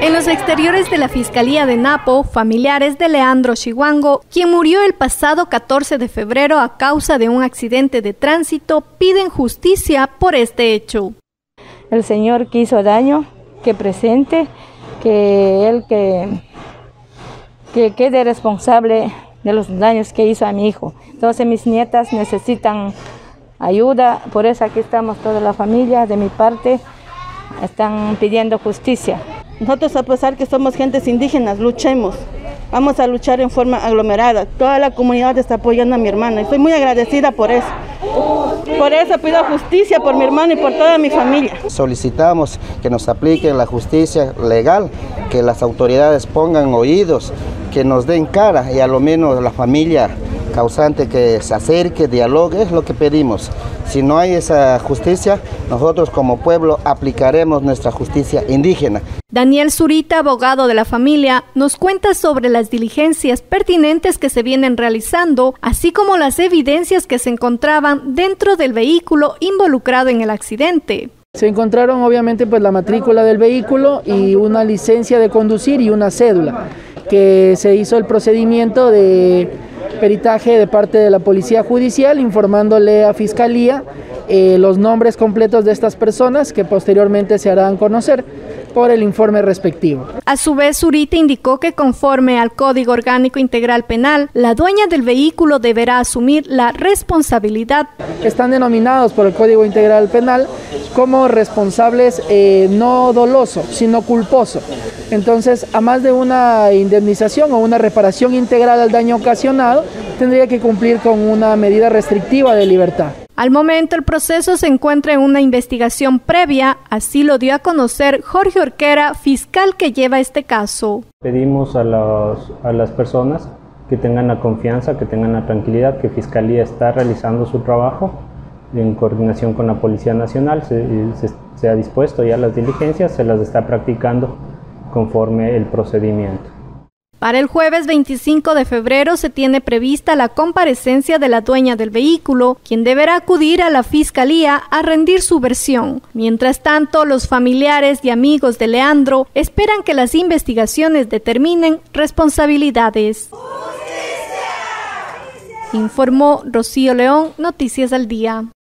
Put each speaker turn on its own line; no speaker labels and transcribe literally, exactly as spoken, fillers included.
En los exteriores de la Fiscalía de Napo, familiares de Leandro Chihuango, quien murió el pasado catorce de febrero a causa de un accidente de tránsito, piden justicia por este hecho.
El señor que hizo daño, que presente, que él que, que quede responsable de los daños que hizo a mi hijo. Entonces mis nietas necesitan ayuda, por eso aquí estamos toda la familia, de mi parte, están pidiendo justicia.
Nosotros, a pesar que somos gentes indígenas, luchemos. Vamos a luchar en forma aglomerada. Toda la comunidad está apoyando a mi hermana y estoy muy agradecida por eso. Por eso pido justicia por mi hermano y por toda mi familia.
Solicitamos que nos apliquen la justicia legal, que las autoridades pongan oídos, que nos den cara y a lo menos la familia causante que se acerque, dialogue, es lo que pedimos. Si no hay esa justicia, nosotros como pueblo aplicaremos nuestra justicia indígena.
Daniel Zurita, abogado de la familia, nos cuenta sobre las diligencias pertinentes que se vienen realizando, así como las evidencias que se encontraban dentro del vehículo involucrado en el accidente.
Se encontraron obviamente pues la matrícula del vehículo y una licencia de conducir y una cédula, que se hizo el procedimiento de peritaje de parte de la Policía Judicial, informándole a Fiscalía eh, los nombres completos de estas personas que posteriormente se harán conocer por el informe respectivo.
A su vez, Zurita indicó que conforme al Código Orgánico Integral Penal, la dueña del vehículo deberá asumir la responsabilidad.
Están denominados por el Código Integral Penal como responsables eh, no doloso, sino culposo. Entonces, a más de una indemnización o una reparación integral al daño ocasionado, tendría que cumplir con una medida restrictiva de libertad.
Al momento, el proceso se encuentra en una investigación previa, así lo dio a conocer Jorge Orquera, fiscal que lleva este caso.
Pedimos a, los, a las personas que tengan la confianza, que tengan la tranquilidad, que Fiscalía está realizando su trabajo en coordinación con la Policía Nacional, se, se, se ha dispuesto ya las diligencias, se las está practicando conforme el procedimiento.
Para el jueves veinticinco de febrero se tiene prevista la comparecencia de la dueña del vehículo, quien deberá acudir a la Fiscalía a rendir su versión. Mientras tanto, los familiares y amigos de Leandro esperan que las investigaciones determinen responsabilidades. ¡Justicia! Informó Rocío León, Noticias al Día.